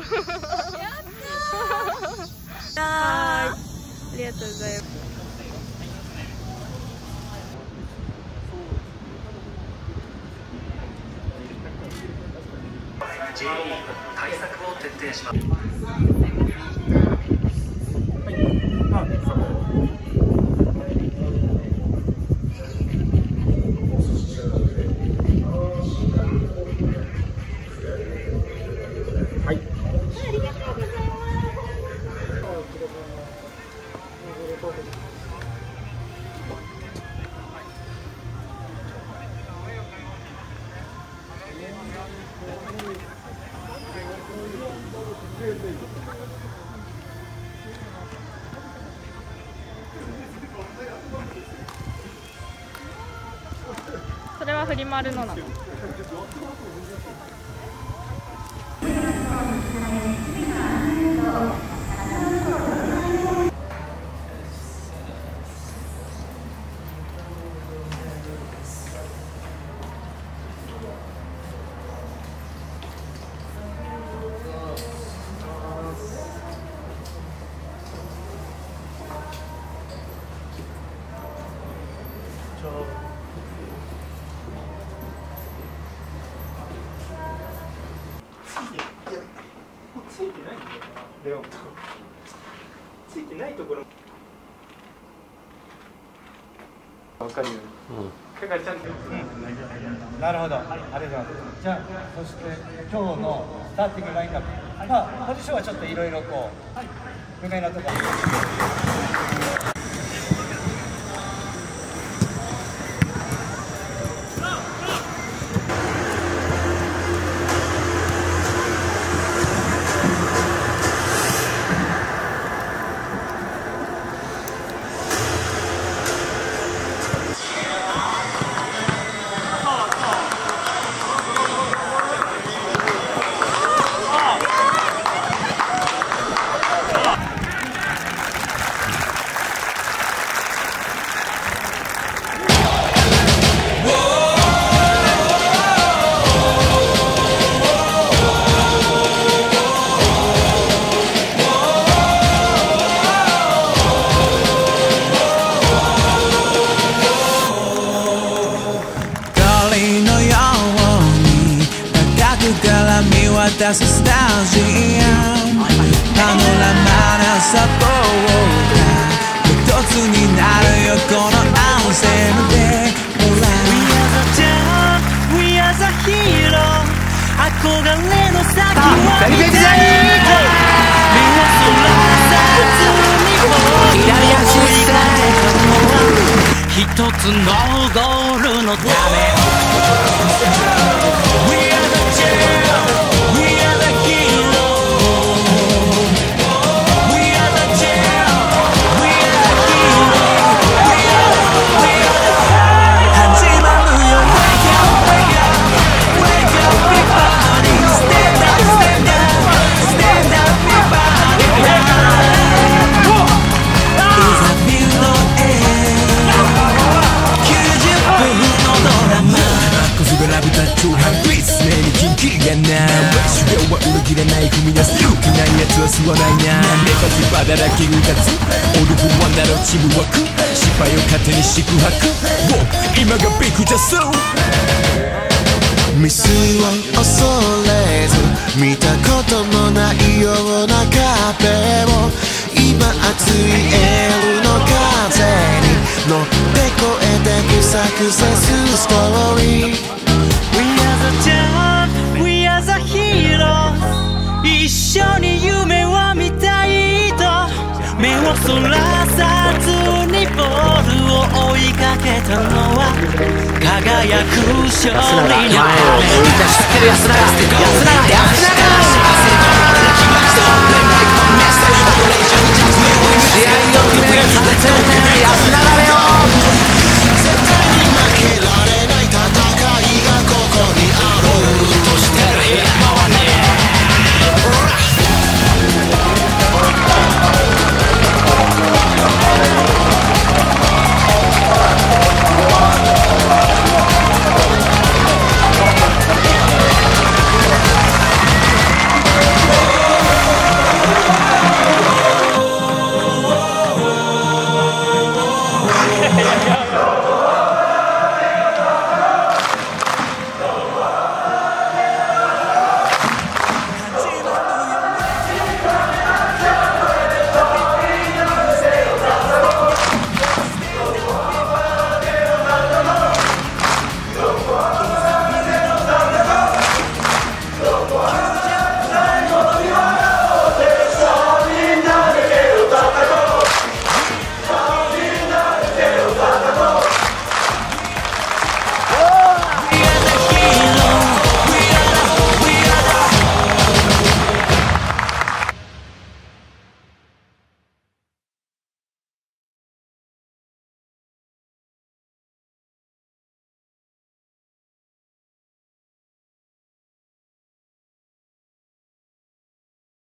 ありがとうございます。 J リーグ対策を徹底します。 それはフリマルのなの。 ついてないんだよな、レオンと。ついてないところ。わかるように。だからちゃんと。 なるほど、ありがとうございます。じゃあ、そして今日のスターティングラインナップ。まあ、ポジションはちょっといろいろこう、不明なところ。 出すスタジアムパノラマなサポーター一つになるよこのアンセムでほら We are the champ, we are the hero 憧れの先は見たい目をそらさずにも左足さえ一つのゴールのため We are the champ吸わないなネガティブだらけうかつオルフワンダのチームワーク失敗を勝手に宿泊今がビッグジャスミスを恐れず見たこともないような壁を今熱いエールの風に乗って越えてくサクセスストーリー We are the champ, we are the hero 一緒に夢は見たいと目をそらさずにボールを追いかけたのは輝く勝利の試合を決める